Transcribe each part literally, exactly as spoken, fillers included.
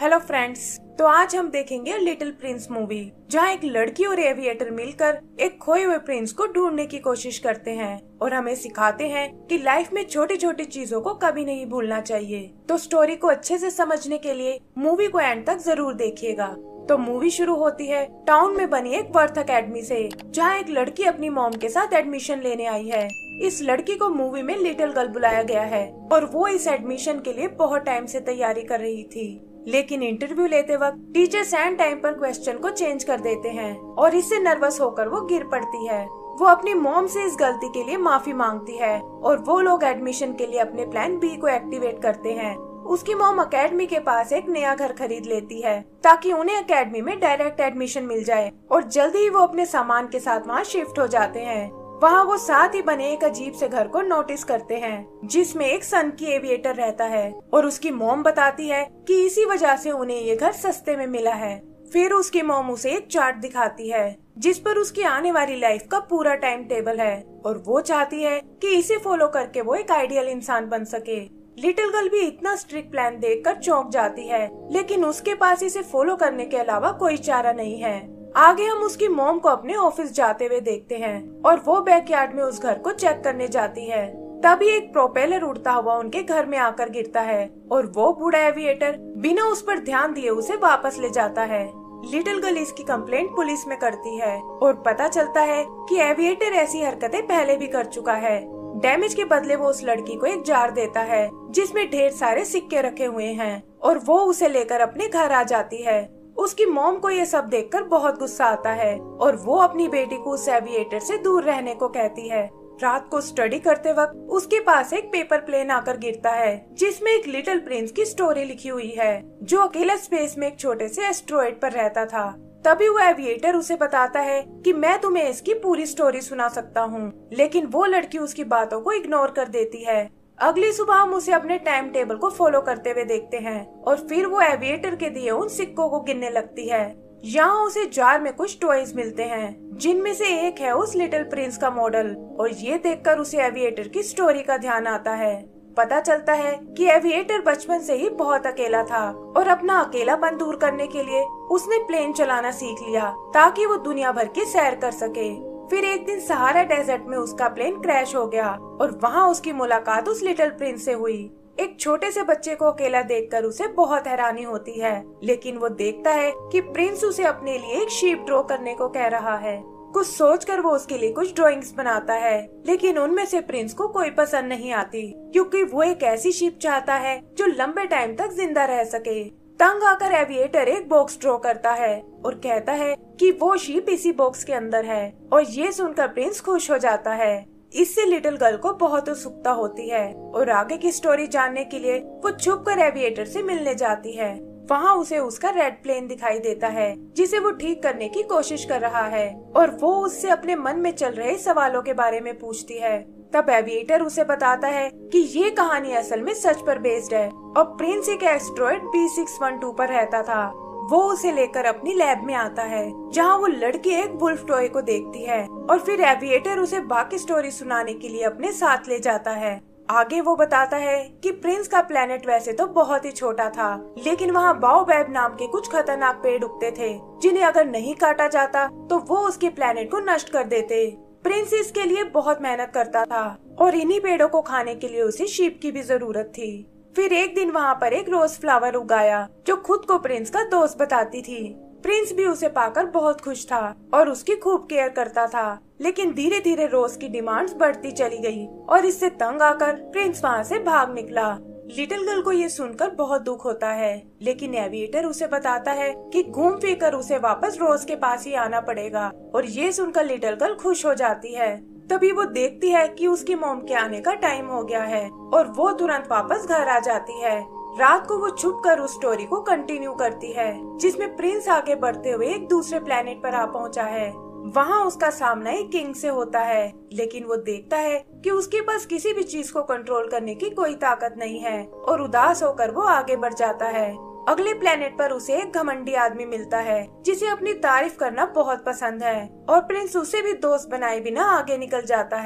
Hello friends, तो आज हम देखेंगे लिटिल प्रिंस मूवी, जहाँ एक लड़की और एविएटर मिलकर एक खोए हुए प्रिंस को ढूंढने की कोशिश करते हैं और हमें सिखाते हैं कि लाइफ में छोटी छोटी चीजों को कभी नहीं भूलना चाहिए। तो स्टोरी को अच्छे से समझने के लिए मूवी को एंड तक जरूर देखिएगा। तो मूवी शुरू होती है टाउन में बनी एक बर्थ अकेडमी से, जहाँ एक लड़की अपनी मॉम के साथ एडमिशन लेने आई है। इस लड़की को मूवी में लिटिल गर्ल बुलाया गया है और वो इस एडमिशन के लिए बहुत टाइम से तैयारी कर रही थी, लेकिन इंटरव्यू लेते वक्त टीचर एंड टाइम पर क्वेश्चन को चेंज कर देते हैं और इससे नर्वस होकर वो गिर पड़ती है। वो अपनी मॉम से इस गलती के लिए माफी मांगती है और वो लोग एडमिशन के लिए अपने प्लान बी को एक्टिवेट करते हैं। उसकी मॉम अकेडमी के पास एक नया घर खरीद लेती है ताकि उन्हें अकेडमी में डायरेक्ट एडमिशन मिल जाए और जल्दी ही वो अपने सामान के साथ वहाँ शिफ्ट हो जाते हैं। वहाँ वो साथ ही बने एक अजीब से घर को नोटिस करते हैं जिसमें एक सन की एविएटर रहता है और उसकी मॉम बताती है कि इसी वजह से उन्हें ये घर सस्ते में मिला है। फिर उसकी मॉम उसे एक चार्ट दिखाती है जिस पर उसकी आने वाली लाइफ का पूरा टाइम टेबल है और वो चाहती है कि इसे फॉलो करके वो एक आइडियल इंसान बन सके। लिटिल गर्ल भी इतना स्ट्रिक्ट प्लान देखकर चौंक जाती है, लेकिन उसके पास इसे फॉलो करने के अलावा कोई चारा नहीं है। आगे हम उसकी मॉम को अपने ऑफिस जाते हुए देखते हैं और वो बैकयार्ड में उस घर को चेक करने जाती है। तभी एक प्रोपेलर उड़ता हुआ उनके घर में आकर गिरता है और वो बूढ़ा एविएटर बिना उस पर ध्यान दिए उसे वापस ले जाता है। लिटिल गर्ल इसकी कंप्लेंट पुलिस में करती है और पता चलता है कि एविएटर ऐसी हरकतें पहले भी कर चुका है। डैमेज के बदले वो उस लड़की को एक जार देता है जिसमें ढेर सारे सिक्के रखे हुए हैं और वो उसे लेकर अपने घर आ जाती है। उसकी मॉम को ये सब देखकर बहुत गुस्सा आता है और वो अपनी बेटी को उस एविएटर से दूर रहने को कहती है। रात को स्टडी करते वक्त उसके पास एक पेपर प्लेन आकर गिरता है जिसमें एक लिटिल प्रिंस की स्टोरी लिखी हुई है जो अकेला स्पेस में एक छोटे से एस्ट्रॉइड पर रहता था। तभी वो एविएटर उसे बताता है कि मैं तुम्हें इसकी पूरी स्टोरी सुना सकता हूँ, लेकिन वो लड़की उसकी बातों को इग्नोर कर देती है। अगली सुबह हम उसे अपने टाइम टेबल को फॉलो करते हुए देखते हैं और फिर वो एविएटर के दिए उन सिक्कों को गिनने लगती है। यहाँ उसे जार में कुछ टॉयज मिलते हैं जिनमें से एक है उस लिटिल प्रिंस का मॉडल और ये देखकर उसे एविएटर की स्टोरी का ध्यान आता है। पता चलता है कि एविएटर बचपन से ही बहुत अकेला था और अपना अकेलापन दूर करने के लिए उसने प्लेन चलाना सीख लिया ताकि वो दुनिया भर की सैर कर सके। फिर एक दिन सहारा डेजर्ट में उसका प्लेन क्रैश हो गया और वहाँ उसकी मुलाकात उस लिटिल प्रिंस से हुई। एक छोटे से बच्चे को अकेला देखकर उसे बहुत हैरानी होती है, लेकिन वो देखता है कि प्रिंस उसे अपने लिए एक शीप ड्रॉ करने को कह रहा है। कुछ सोचकर वो उसके लिए कुछ ड्राइंग्स बनाता है, लेकिन उनमें से प्रिंस को कोई पसंद नहीं आती क्योंकि वो एक ऐसी शीप चाहता है जो लंबे टाइम तक जिंदा रह सके। तंग आकर एविएटर एक बॉक्स ड्रॉ करता है और कहता है कि वो शीप इसी बॉक्स के अंदर है और ये सुनकर प्रिंस खुश हो जाता है। इससे लिटिल गर्ल को बहुत उत्सुकता होती है और आगे की स्टोरी जानने के लिए वो छुपकर एविएटर से मिलने जाती है। वहाँ उसे उसका रेड प्लेन दिखाई देता है जिसे वो ठीक करने की कोशिश कर रहा है और वो उससे अपने मन में चल रहे सवालों के बारे में पूछती है। तब एविएटर उसे बताता है कि ये कहानी असल में सच पर बेस्ड है और प्रिंस एक asteroid B six one two पर रहता था। वो उसे लेकर अपनी लैब में आता है जहाँ वो लड़की एक वुल्फ टॉय को देखती है और फिर एविएटर उसे बाकी स्टोरी सुनाने के लिए अपने साथ ले जाता है। आगे वो बताता है कि प्रिंस का प्लेनेट वैसे तो बहुत ही छोटा था, लेकिन वहाँ बाओबैब नाम के कुछ खतरनाक पेड़ उगते थे जिन्हें अगर नहीं काटा जाता तो वो उसके प्लेनेट को नष्ट कर देते। प्रिंस इसके लिए बहुत मेहनत करता था और इन्हीं पेड़ों को खाने के लिए उसे शीप की भी जरूरत थी। फिर एक दिन वहाँ पर एक रोज फ्लावर उगाया जो खुद को प्रिंस का दोस्त बताती थी। प्रिंस भी उसे पाकर बहुत खुश था और उसकी खूब केयर करता था, लेकिन धीरे धीरे रोज की डिमांड्स बढ़ती चली गई और इससे तंग आकर प्रिंस वहाँ से भाग निकला। लिटिल गर्ल को ये सुनकर बहुत दुख होता है, लेकिन एविएटर उसे बताता है कि घूम फिर कर उसे वापस रोज के पास ही आना पड़ेगा और ये सुनकर लिटिल गर्ल खुश हो जाती है। तभी वो देखती है कि उसकी मॉम के आने का टाइम हो गया है और वो तुरंत वापस घर आ जाती है। रात को वो छुपकर उस स्टोरी को कंटिन्यू करती है जिसमें प्रिंस आगे बढ़ते हुए एक दूसरे प्लेनेट पर आ पहुंचा है। वहाँ उसका सामना एक किंग से होता है, लेकिन वो देखता है कि उसके पास किसी भी चीज को कंट्रोल करने की कोई ताकत नहीं है और उदास होकर वो आगे बढ़ जाता है। अगले प्लेनेट पर उसे एक घमंडी आदमी मिलता है जिसे अपनी तारीफ करना बहुत पसंद है और प्रिंस उसे भी दोस्त बनाए बिना आगे निकल जाता है।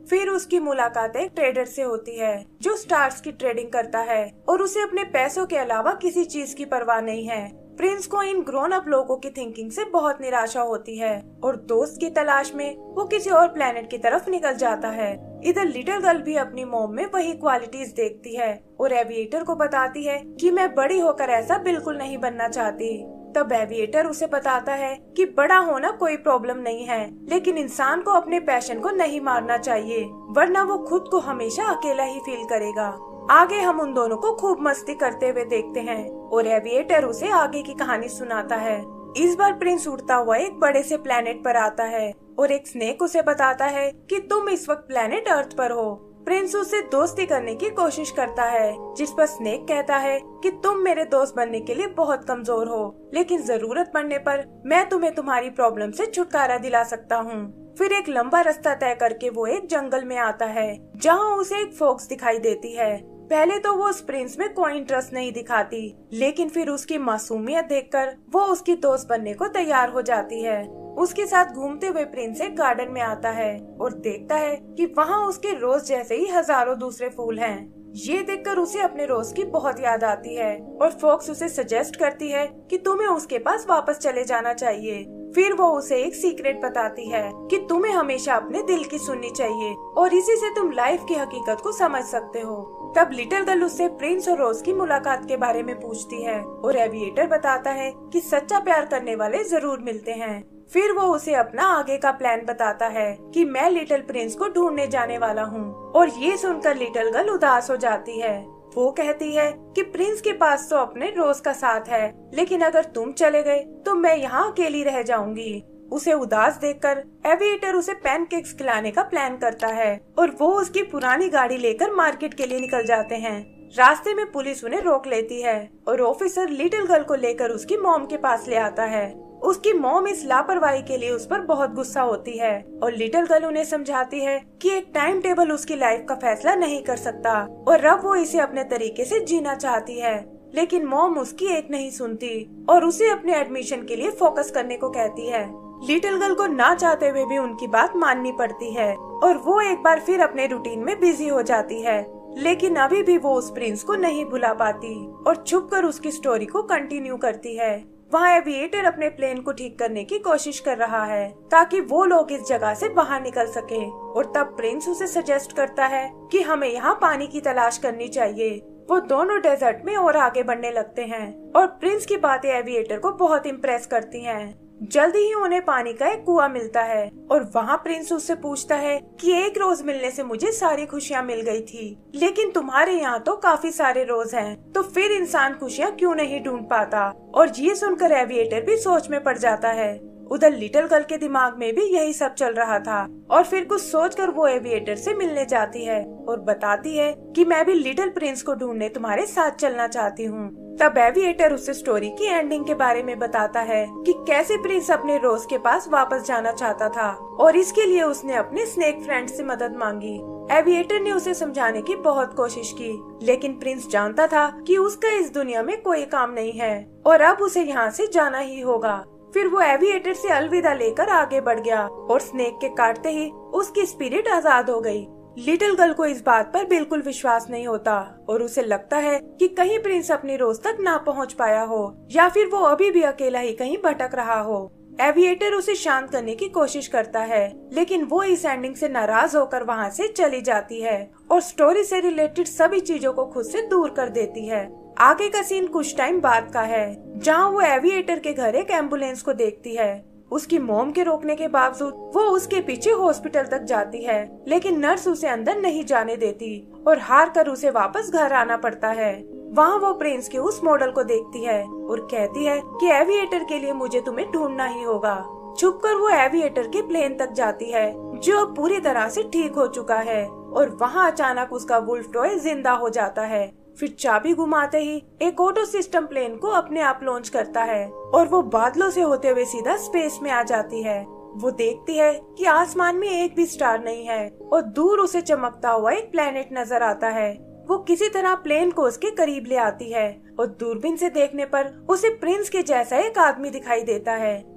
फिर उसकी मुलाकात एक ट्रेडर से होती है जो स्टार्स की ट्रेडिंग करता है और उसे अपने पैसों के अलावा किसी चीज की परवाह नहीं है। प्रिंस को इन ग्रोन अप लोगों की थिंकिंग से बहुत निराशा होती है और दोस्त की तलाश में वो किसी और प्लेनेट की तरफ निकल जाता है। इधर लिटिल गर्ल भी अपनी मॉम में वही क्वालिटीज देखती है और एविएटर को बताती है कि मैं बड़ी होकर ऐसा बिल्कुल नहीं बनना चाहती। तब एविएटर उसे बताता है कि बड़ा होना कोई प्रॉब्लम नहीं है, लेकिन इंसान को अपने पैशन को नहीं मारना चाहिए, वरना वो खुद को हमेशा अकेला ही फील करेगा। आगे हम उन दोनों को खूब मस्ती करते हुए देखते हैं और एविएटर उसे आगे की कहानी सुनाता है। इस बार प्रिंस उड़ता हुआ एक बड़े से प्लेनेट पर आता है और एक स्नेक उसे बताता है कि तुम इस वक्त प्लेनेट अर्थ पर हो। प्रिंस उससे दोस्ती करने की कोशिश करता है, जिस पर स्नेक कहता है कि तुम मेरे दोस्त बनने के लिए बहुत कमजोर हो, लेकिन जरूरत पड़ने पर मैं तुम्हें तुम्हारी प्रॉब्लम से छुटकारा दिला सकता हूँ। फिर एक लंबा रास्ता तय करके वो एक जंगल में आता है जहाँ उसे एक फॉक्स दिखाई देती है। पहले तो वो उस प्रिंस में कोई इंटरेस्ट नहीं दिखाती, लेकिन फिर उसकी मासूमियत देखकर वो उसकी दोस्त बनने को तैयार हो जाती है। उसके साथ घूमते हुए प्रिंस एक गार्डन में आता है और देखता है कि वहाँ उसके रोज जैसे ही हजारों दूसरे फूल हैं। ये देखकर उसे अपने रोज की बहुत याद आती है और फॉक्स उसे सजेस्ट करती है कि तुम्हें उसके पास वापस चले जाना चाहिए। फिर वो उसे एक सीक्रेट बताती है कि तुम्हें हमेशा अपने दिल की सुननी चाहिए और इसी से तुम लाइफ की हकीकत को समझ सकते हो। तब लिटिल गर्ल उससे प्रिंस और रोज की मुलाकात के बारे में पूछती है और एविएटर बताता है कि सच्चा प्यार करने वाले जरूर मिलते हैं। फिर वो उसे अपना आगे का प्लान बताता है कि मैं लिटिल प्रिंस को ढूंढने जाने वाला हूँ और ये सुनकर लिटिल गर्ल उदास हो जाती है। वो कहती है कि प्रिंस के पास तो अपने रोज का साथ है, लेकिन अगर तुम चले गए तो मैं यहाँ अकेली रह जाऊंगी। उसे उदास देखकर एविएटर उसे पैनकेक्स खिलाने का प्लान करता है और वो उसकी पुरानी गाड़ी लेकर मार्केट के लिए निकल जाते हैं। रास्ते में पुलिस उन्हें रोक लेती है और ऑफिसर लिटिल गर्ल को लेकर उसकी मॉम के पास ले आता है। उसकी मॉम इस लापरवाही के लिए उस पर बहुत गुस्सा होती है और लिटिल गर्ल उन्हें समझाती है कि एक टाइम टेबल उसकी लाइफ का फैसला नहीं कर सकता और अब वो इसे अपने तरीके से जीना चाहती है। लेकिन मॉम उसकी एक नहीं सुनती और उसे अपने एडमिशन के लिए फोकस करने को कहती है। लिटिल गर्ल को ना चाहते हुए भी उनकी बात माननी पड़ती है और वो एक बार फिर अपने रूटीन में बिजी हो जाती है, लेकिन अभी भी वो उस प्रिंस को नहीं भुला पाती और छुपकर उसकी स्टोरी को कंटिन्यू करती है। वहाँ एविएटर अपने प्लेन को ठीक करने की कोशिश कर रहा है ताकि वो लोग इस जगह से बाहर निकल सके और तब प्रिंस उसे सजेस्ट करता है कि हमें यहाँ पानी की तलाश करनी चाहिए। वो दोनों डेजर्ट में और आगे बढ़ने लगते हैं और प्रिंस की बातें एविएटर को बहुत इम्प्रेस करती हैं। जल्दी ही उन्हें पानी का एक कुआं मिलता है और वहाँ प्रिंस उससे पूछता है कि एक रोज मिलने से मुझे सारी खुशियाँ मिल गई थी, लेकिन तुम्हारे यहाँ तो काफी सारे रोज हैं, तो फिर इंसान खुशियाँ क्यों नहीं ढूंढ पाता। और ये सुनकर एविएटर भी सोच में पड़ जाता है। उधर लिटिल गर्ल के दिमाग में भी यही सब चल रहा था और फिर कुछ सोचकर वो एविएटर से मिलने जाती है और बताती है कि मैं भी लिटिल प्रिंस को ढूंढने तुम्हारे साथ चलना चाहती हूँ। तब एविएटर उसे स्टोरी की एंडिंग के बारे में बताता है कि कैसे प्रिंस अपने रोज के पास वापस जाना चाहता था और इसके लिए उसने अपने स्नेक फ्रेंड से मदद मांगी। एविएटर ने उसे समझाने की बहुत कोशिश की, लेकिन प्रिंस जानता था कि उसका इस दुनिया में कोई काम नहीं है और अब उसे यहाँ से जाना ही होगा। फिर वो एविएटर से अलविदा लेकर आगे बढ़ गया और स्नेक के काटते ही उसकी स्पिरिट आजाद हो गई। लिटिल गर्ल को इस बात पर बिल्कुल विश्वास नहीं होता और उसे लगता है कि कहीं प्रिंस अपनी रोज तक ना पहुंच पाया हो या फिर वो अभी भी अकेला ही कहीं भटक रहा हो। एविएटर उसे शांत करने की कोशिश करता है, लेकिन वो इस एंडिंग से नाराज होकर वहाँ से चली जाती है और स्टोरी से रिलेटेड सभी चीजों को खुद से दूर कर देती है। आगे का सीन कुछ टाइम बाद का है, जहाँ वो एविएटर के घर एक एम्बुलेंस को देखती है। उसकी मॉम के रोकने के बावजूद वो उसके पीछे हॉस्पिटल तक जाती है, लेकिन नर्स उसे अंदर नहीं जाने देती और हार कर उसे वापस घर आना पड़ता है। वहाँ वो प्रिंस के उस मॉडल को देखती है और कहती है कि एविएटर के लिए मुझे तुम्हें ढूंढना ही होगा। छुपकर वो एविएटर के प्लेन तक जाती है जो अब पूरी तरह से ठीक हो चुका है और वहाँ अचानक उसका वुल्फ टॉय जिंदा हो जाता है। फिर चाबी घुमाते ही एक ऑटो सिस्टम प्लेन को अपने आप लॉन्च करता है और वो बादलों से होते हुए सीधा स्पेस में आ जाती है। वो देखती है कि आसमान में एक भी स्टार नहीं है और दूर उसे चमकता हुआ एक प्लेनेट नजर आता है। वो किसी तरह प्लेन को उसके करीब ले आती है और दूरबीन से देखने पर उसे प्रिंस के जैसा एक आदमी दिखाई देता है।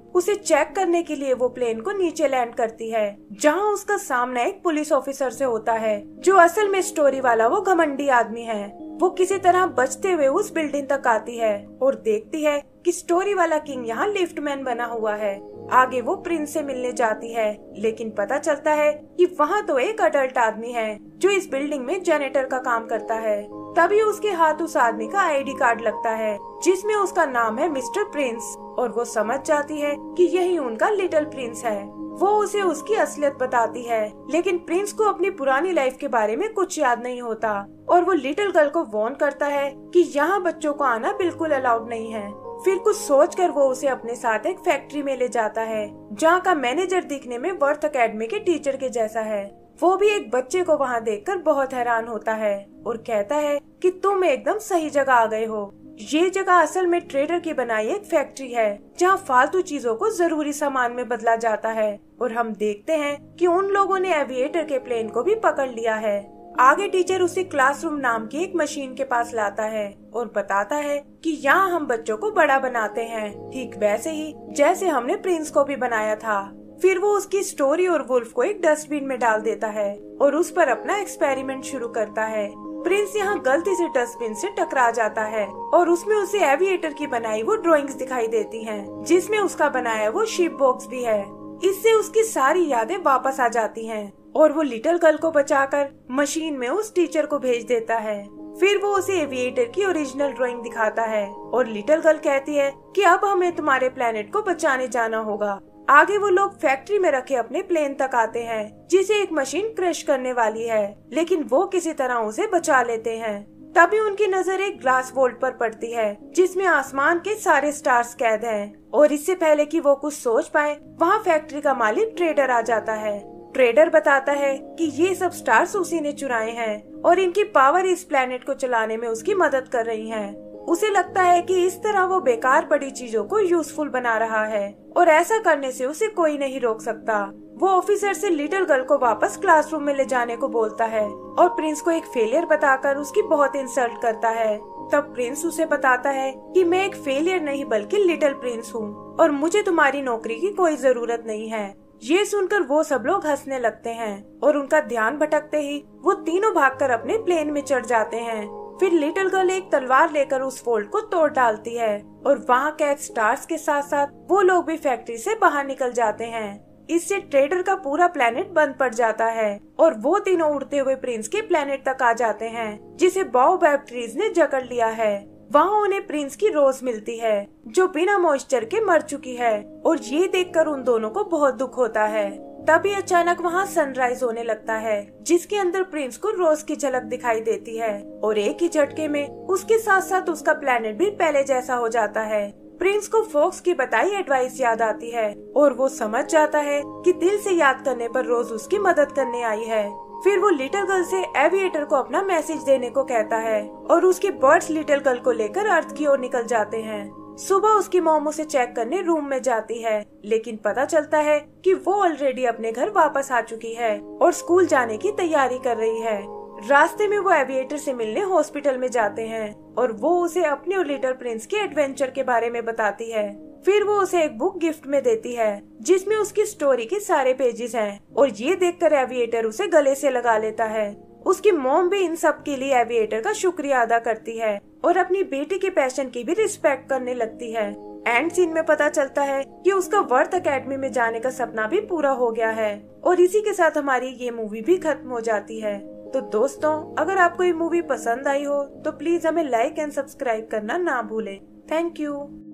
उसे चेक करने के लिए वो प्लेन को नीचे लैंड करती है, जहाँ उसका सामना एक पुलिस ऑफिसर से होता है, जो असल में स्टोरी वाला वो घमंडी आदमी है। वो किसी तरह बचते हुए उस बिल्डिंग तक आती है और देखती है कि स्टोरी वाला किंग यहाँ लिफ्टमैन बना हुआ है। आगे वो प्रिंस से मिलने जाती है, लेकिन पता चलता है कि वहाँ तो एक अडल्ट आदमी है जो इस बिल्डिंग में जेनेटर का काम करता है। तभी उसके हाथ उस आदमी का आईडी कार्ड लगता है, जिसमें उसका नाम है मिस्टर प्रिंस, और वो समझ जाती है कि यही उनका लिटिल प्रिंस है। वो उसे उसकी असलियत बताती है, लेकिन प्रिंस को अपनी पुरानी लाइफ के बारे में कुछ याद नहीं होता और वो लिटिल गर्ल को वार्न करता है कि यहाँ बच्चों को आना बिल्कुल अलाउड नहीं है। फिर कुछ सोचकर वो उसे अपने साथ एक फैक्ट्री में ले जाता है, जहाँ का मैनेजर दिखने में वर्थ अकेडमी के टीचर के जैसा है। वो भी एक बच्चे को वहाँ देखकर बहुत हैरान होता है और कहता है कि तुम एकदम सही जगह आ गए हो। ये जगह असल में ट्रेडर की बनाई एक फैक्ट्री है, जहाँ फालतू चीजों को जरूरी सामान में बदला जाता है। और हम देखते हैं कि उन लोगों ने एविएटर के प्लेन को भी पकड़ लिया है। आगे टीचर उसे क्लासरूम नाम की एक मशीन के पास लाता है और बताता है कि यहाँ हम बच्चों को बड़ा बनाते हैं, ठीक वैसे ही जैसे हमने प्रिंस को भी बनाया था। फिर वो उसकी स्टोरी और वुल्फ को एक डस्टबिन में डाल देता है और उस पर अपना एक्सपेरिमेंट शुरू करता है। प्रिंस यहाँ गलती से डस्टबिन से टकरा जाता है और उसमें उसे एविएटर की बनाई वो ड्राइंग्स दिखाई देती हैं, जिसमें उसका बनाया वो शिप बॉक्स भी है। इससे उसकी सारी यादें वापस आ जाती हैं और वो लिटिल गर्ल को बचाकर मशीन में उस टीचर को भेज देता है। फिर वो उसे एविएटर की ओरिजिनल ड्राइंग दिखाता है और लिटिल गर्ल कहती है कि अब हमें तुम्हारे प्लेनेट को बचाने जाना होगा। आगे वो लोग फैक्ट्री में रखे अपने प्लेन तक आते हैं, जिसे एक मशीन क्रश करने वाली है, लेकिन वो किसी तरह उसे बचा लेते हैं। तभी उनकी नजर एक ग्लास वोल्ट पर पड़ती है, जिसमें आसमान के सारे स्टार्स कैद हैं। और इससे पहले कि वो कुछ सोच पाए, वहाँ फैक्ट्री का मालिक ट्रेडर आ जाता है। ट्रेडर बताता है कि ये सब स्टार्स उसी ने चुराए हैं और इनकी पावर इस प्लेनेट को चलाने में उसकी मदद कर रही है। उसे लगता है कि इस तरह वो बेकार पड़ी चीजों को यूजफुल बना रहा है और ऐसा करने से उसे कोई नहीं रोक सकता। वो ऑफिसर से लिटिल गर्ल को वापस क्लासरूम में ले जाने को बोलता है और प्रिंस को एक फेलियर बताकर उसकी बहुत इंसल्ट करता है। तब प्रिंस उसे बताता है कि मैं एक फेलियर नहीं बल्कि लिटिल प्रिंस हूँ और मुझे तुम्हारी नौकरी की कोई जरूरत नहीं है। ये सुनकर वो सब लोग हंसने लगते हैं और उनका ध्यान भटकते ही वो तीनों भागकर अपने प्लेन में चढ़ जाते हैं। फिर लिटिल गर्ल एक तलवार लेकर उस फोल्ड को तोड़ डालती है और वहाँ कैद स्टार्स के साथ साथ वो लोग भी फैक्ट्री से बाहर निकल जाते हैं। इससे ट्रेडर का पूरा प्लेनेट बंद पड़ जाता है और वो तीनों उड़ते हुए प्रिंस के प्लेनेट तक आ जाते हैं, जिसे बाओबैब ट्रीज ने जकड़ लिया है। वहाँ उन्हें प्रिंस की रोज मिलती है, जो बिना मॉइस्चर के मर चुकी है, और ये देखकर उन दोनों को बहुत दुख होता है। तभी अचानक वहाँ सनराइज होने लगता है, जिसके अंदर प्रिंस को रोज की झलक दिखाई देती है और एक ही झटके में उसके साथ साथ उसका प्लेनेट भी पहले जैसा हो जाता है। प्रिंस को फॉक्स की बताई एडवाइस याद आती है और वो समझ जाता है कि दिल से याद करने पर रोज उसकी मदद करने आई है। फिर वो लिटिल गर्ल से एविएटर को अपना मैसेज देने को कहता है और उसके बर्ड्स लिटिल गर्ल को लेकर अर्थ की ओर निकल जाते हैं। सुबह उसकी मॉम उसे चेक करने रूम में जाती है, लेकिन पता चलता है कि वो ऑलरेडी अपने घर वापस आ चुकी है और स्कूल जाने की तैयारी कर रही है। रास्ते में वो एविएटर से मिलने हॉस्पिटल में जाते हैं और वो उसे अपने और लिटिल प्रिंस के एडवेंचर के बारे में बताती है। फिर वो उसे एक बुक गिफ्ट में देती है, जिसमें उसकी स्टोरी के सारे पेजेस हैं और ये देखकर एविएटर उसे गले से लगा लेता है। उसकी मॉम भी इन सब के लिए एविएटर का शुक्रिया अदा करती है और अपनी बेटी के पैशन की भी रिस्पेक्ट करने लगती है। एंड सीन में पता चलता है कि उसका वर्थ अकेडमी में जाने का सपना भी पूरा हो गया है और इसी के साथ हमारी ये मूवी भी खत्म हो जाती है। तो दोस्तों, अगर आपको ये मूवी पसंद आई हो तो प्लीज हमें लाइक एंड सब्सक्राइब करना ना भूलें। Thank you.